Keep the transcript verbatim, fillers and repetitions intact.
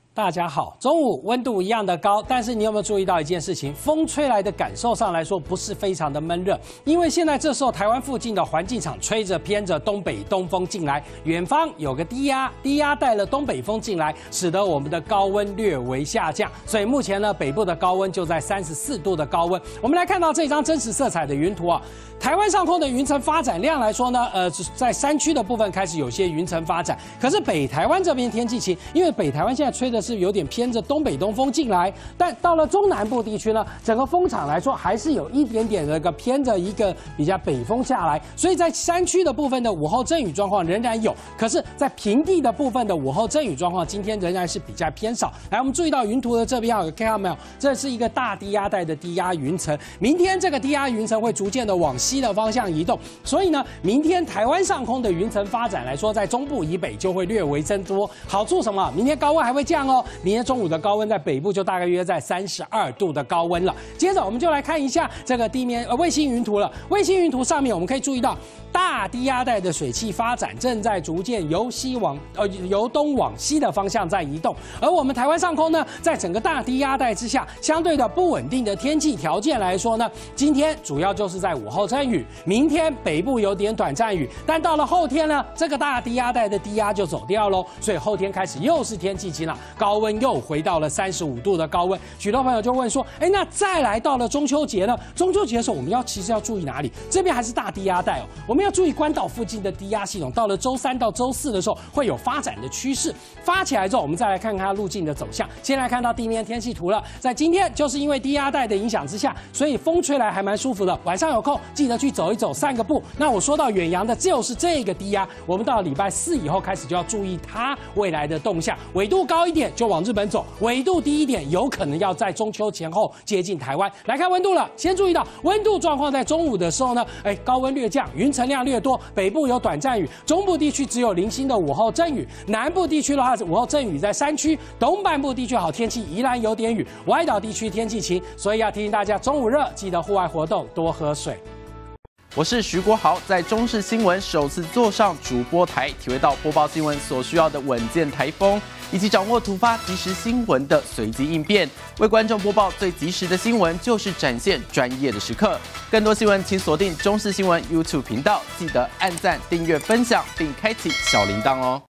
大家好，中午温度一样的高，但是你有没有注意到一件事情？风吹来的感受上来说，不是非常的闷热，因为现在这时候台湾附近的环境场吹着偏着东北东风进来，远方有个低压，低压带了东北风进来，使得我们的高温略微下降。所以目前呢，北部的高温就在三十四度的高温。我们来看到这张真实色彩的云图啊，台湾上空的云层发展量来说呢，呃，在山区的部分开始有些云层发展，可是北台湾这边天气晴，因为北台湾现在吹的是有点偏着东北东风进来，但到了中南部地区呢，整个风场来说还是有一点点的个偏着一个比较北风下来，所以在山区的部分的午后阵雨状况仍然有，可是，在平地的部分的午后阵雨状况今天仍然是比较偏少。来，我们注意到云图的这边有看到没有？这是一个大低压带的低压云层，明天这个低压云层会逐渐的往西的方向移动，所以呢，明天台湾上空的云层发展来说，在中部以北就会略微增多。好处什么？明天高温还会降哦。明天中午的高温在北部就大概约在三十二度的高温了。接着我们就来看一下这个地面呃卫星云图了。卫星云图上面我们可以注意到，大低压带的水汽发展正在逐渐由西往呃由东往西的方向在移动，而我们台湾上空呢，在整个大低压带之下，相对的不稳定的天气条件来说呢，今天主要就是在午后阵雨，明天北部有点短暂雨，但到了后天呢，这个大低压带的低压就走掉喽，所以后天开始又是天气晴朗，高温又回到了三十五度的高温。许多朋友就问说，哎，那再来到了中秋节呢？中秋节的时候，我们要其实要注意哪里？这边还是大低压带哦，我们要注意关岛附近的低压系统，到了周三到周四的时候会有发展的趋势。发起来之后，我们再来看看它路径的走向。先来看到地面天气图了，在今天就是因为低压带的影响之下，所以风吹来还蛮舒服的。晚上有空记得去走一走，散个步。那我说到远洋的就是这个低压，我们到了礼拜四以后开始就要注意它未来的动向，纬度高一点就往日本走，纬度低一点有可能要在中秋前后接近台湾。来看温度了，先注意到温度状况，在中午的时候呢，哎，高温略降，云层量略多，北部有短暂雨，中部地区只有零星的午后阵雨，南部地区的话午后阵雨在山区，东半部地区好天气宜兰有点雨，外岛地区天气晴，所以要提醒大家中午热，记得户外活动多喝水。 我是徐国豪，在中视新闻首次坐上主播台，体会到播报新闻所需要的稳健台风，以及掌握突发即时新闻的随机应变。为观众播报最及时的新闻，就是展现专业的时刻。更多新闻请锁定中视新闻 YouTube 频道，记得按赞、订阅、分享，并开启小铃铛哦。